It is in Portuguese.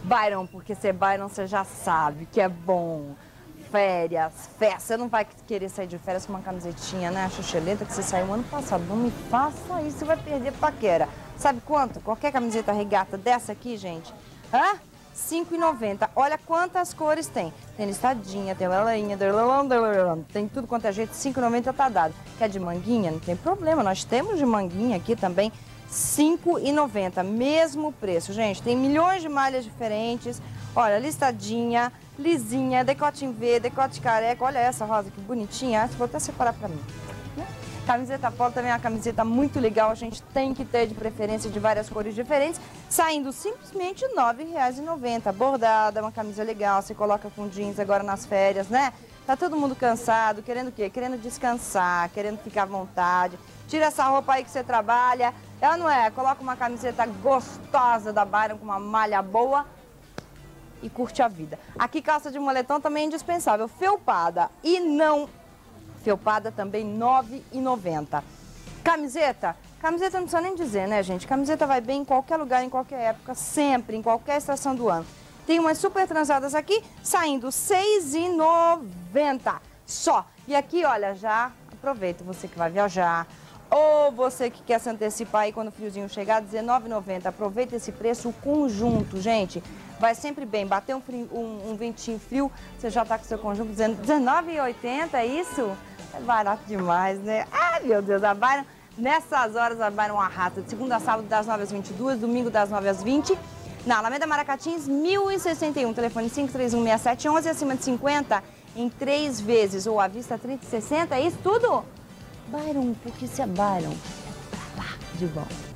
Byron, porque ser Byron você já sabe que é bom. Férias, festa. Você não vai querer sair de férias com uma camisetinha, né? A xuxelenta que você saiu ano passado. Não me faça isso, você vai perder paquera. Sabe quanto? Qualquer camiseta regata dessa aqui, gente, hã? R$5,90. Olha quantas cores tem. Tem listadinha, tem lelainha, tem tudo quanto é jeito. R$5,90 tá dado. Quer de manguinha? Não tem problema. Nós temos de manguinha aqui também. R$5,90. Mesmo preço, gente. Tem milhões de malhas diferentes. Olha, listadinha, lisinha, decote em V, decote careca. Olha essa rosa que bonitinha. Vou até separar pra mim. Camiseta polo também é uma camiseta muito legal, a gente tem que ter de preferência de várias cores diferentes, saindo simplesmente R$9,90. Bordada, uma camisa legal, você coloca com jeans agora nas férias, né? Tá todo mundo cansado, querendo o quê? Querendo descansar, querendo ficar à vontade. Tira essa roupa aí que você trabalha, ela não é? Coloca uma camiseta gostosa da Byron com uma malha boa e curte a vida. Aqui calça de moletom também é indispensável, felpada e não... felpada também R$9,90. Camiseta? Camiseta não precisa nem dizer, né, gente? Camiseta vai bem em qualquer lugar, em qualquer época, sempre, em qualquer estação do ano. Tem umas super transadas aqui, saindo R$6,90 só. E aqui, olha, já aproveita, você que vai viajar, ou você que quer se antecipar aí quando o friozinho chegar, R$19,90. Aproveita esse preço, o conjunto, gente. Vai sempre bem. Bater um ventinho frio, você já tá com seu conjunto dizendo R$19,80, é isso? É barato demais, né? Ai, meu Deus, a Byron, nessas horas a Byron arrasa. De segunda a sábado, das 9 às 22, domingo das 9 às 20. Na Alameda Maracatins, 1061, telefone 5316711, acima de 50, em 3 vezes, ou à vista 30 e 60, é isso tudo? Byron, porque isso é Byron, é pra lá de bom.